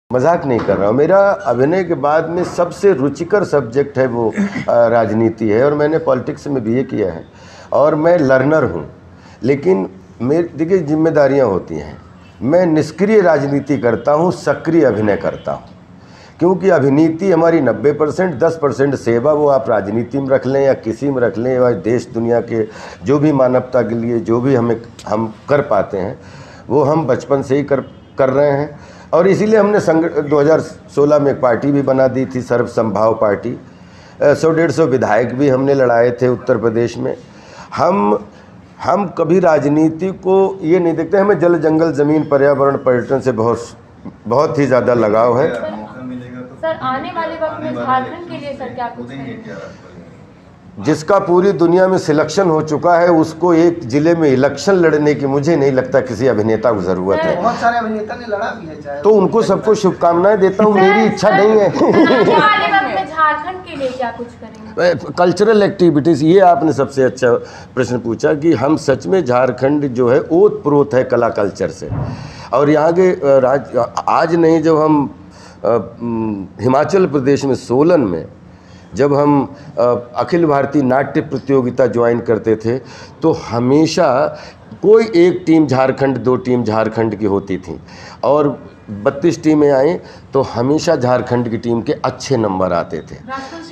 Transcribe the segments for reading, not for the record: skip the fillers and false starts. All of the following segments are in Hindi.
मजाक नहीं कर रहा हूँ। मेरा अभिनय के बाद में सबसे रुचिकर सब्जेक्ट है वो राजनीति है, और मैंने पॉलिटिक्स में बीए किया है और मैं लर्नर हूँ। लेकिन मेरी देखिए जिम्मेदारियाँ होती हैं। मैं निष्क्रिय राजनीति करता हूँ, सक्रिय अभिनय करता हूँ, क्योंकि अभिनीति हमारी 90%, 10% सेवा, वो आप राजनीति में रख लें या किसी में रख लें, या देश दुनिया के जो भी मानवता के लिए जो भी हम कर पाते हैं वो हम बचपन से ही कर रहे हैं। और इसीलिए हमने 2016 में एक पार्टी भी बना दी थी, सर्व संभाव पार्टी। 100-150 विधायक भी हमने लड़ाए थे उत्तर प्रदेश में। हम कभी राजनीति को ये नहीं देखते। हमें जल जंगल ज़मीन पर्यावरण पर्यटन से बहुत ही ज़्यादा लगाव है। सर आने वाले वक्त में झारखंड के लिए सर क्या कुछ करेंगे? जिसका पूरी दुनिया में सिलेक्शन हो चुका है उसको एक जिले में इलेक्शन लड़ने की मुझे नहीं लगता किसी अभिनेता को जरूरत है। बहुत सारे अभिनेता ने लड़ा भी है, तो उनको सबको शुभकामनाएं देता हूँ। मेरी इच्छा नहीं है। आने वाले वक्त में झारखंड के लिए क्या कुछ करेंगे? कल्चरल एक्टिविटीज़, ये आपने सबसे अच्छा प्रश्न पूछा कि हम सच में झारखंड जो है ओत प्रोत है कला कल्चर से। और यहाँ के आज नहीं, जब हम हिमाचल प्रदेश में सोलन में जब हम अखिल भारतीय नाट्य प्रतियोगिता ज्वाइन करते थे तो हमेशा कोई एक टीम झारखंड, 2 टीम झारखंड की होती थी, और 32 टीमें आई तो हमेशा झारखंड की टीम के अच्छे नंबर आते थे।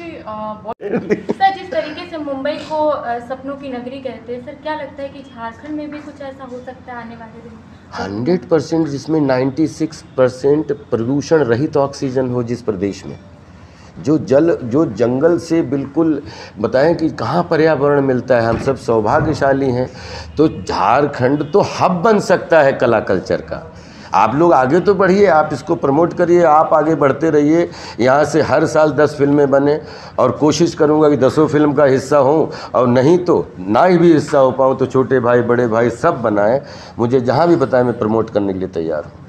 सर जिस तरीके से मुंबई को सपनों की नगरी कहते हैं, सर क्या लगता है कि झारखंड में भी कुछ ऐसा हो सकता है आने वाले दिन? 100%, जिसमें 96% प्रदूषण रहित ऑक्सीजन हो जिस प्रदेश में, जो जंगल से बिल्कुल बताएं कि कहाँ पर्यावरण मिलता है। हम सब सौभाग्यशाली हैं। तो झारखंड तो हब बन सकता है कला कल्चर का। आप लोग आगे तो बढ़िए, आप इसको प्रमोट करिए, आप आगे बढ़ते रहिए। यहाँ से हर साल 10 फिल्में बने, और कोशिश करूँगा कि 10 फिल्म का हिस्सा हूँ, और नहीं तो ना ही भी हिस्सा हो पाऊँ तो छोटे भाई बड़े भाई सब बनाएं। मुझे जहाँ भी बताएं मैं प्रमोट करने के लिए तैयार हूँ।